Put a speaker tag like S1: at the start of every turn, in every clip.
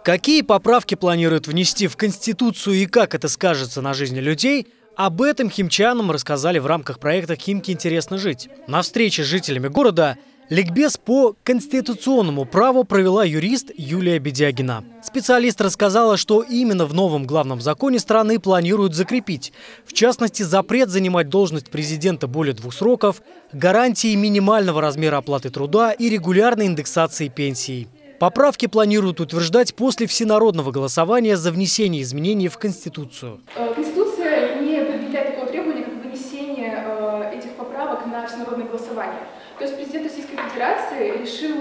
S1: Какие поправки планируют внести в Конституцию и как это скажется на жизни людей, об этом химчанам рассказали в рамках проекта «Химки интересно жить». На встрече с жителями города ликбез по конституционному праву провела юрист Юлия Бедягина. Специалист рассказала, что именно в новом главном законе страны планируют закрепить. В частности, запрет занимать должность президента более 2 сроков, гарантии минимального размера оплаты труда и регулярной индексации пенсий. Поправки планируют утверждать после всенародного голосования за внесение изменений в Конституцию.
S2: Конституция не предъявляет такого требования, как вынесение этих поправок на всенародное голосование. То есть президент Российской Федерации решил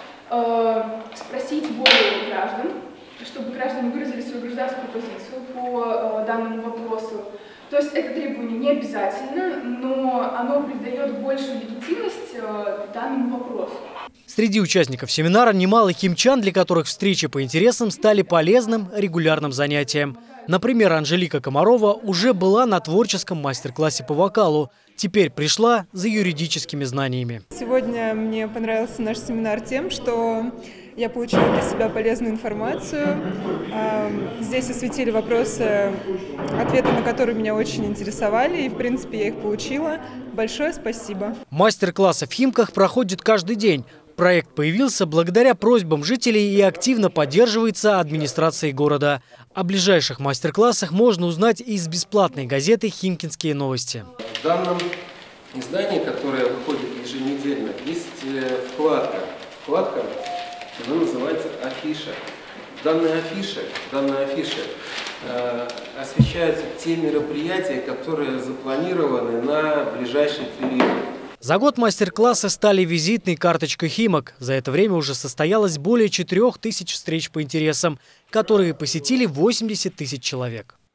S2: спросить волю граждан, чтобы граждане выразили свою гражданскую позицию по данному вопросу. То есть это требование не обязательно, но оно придает большую легитимность данному вопросу.
S1: Среди участников семинара немало химчан, для которых встречи по интересам стали полезным регулярным занятием. Например, Анжелика Комарова уже была на творческом мастер-классе по вокалу. Теперь пришла за юридическими знаниями.
S3: Сегодня мне понравился наш семинар тем, что я получила для себя полезную информацию. Здесь осветили вопросы, ответы на которые меня очень интересовали, и в принципе я их получила. Большое спасибо.
S1: Мастер-классы в Химках проходят каждый день. Проект появился благодаря просьбам жителей и активно поддерживается администрацией города. О ближайших мастер-классах можно узнать из бесплатной газеты «Химкинские новости».
S4: В данном издании, которое выходит еженедельно, есть вкладка. Вкладка, она называется «Афиша». В данной афише освещаются те мероприятия, которые запланированы на ближайший период.
S1: За год мастер-классы стали визитной карточкой Химок. За это время уже состоялось более 4000 встреч по интересам, которые посетили 80 000 человек.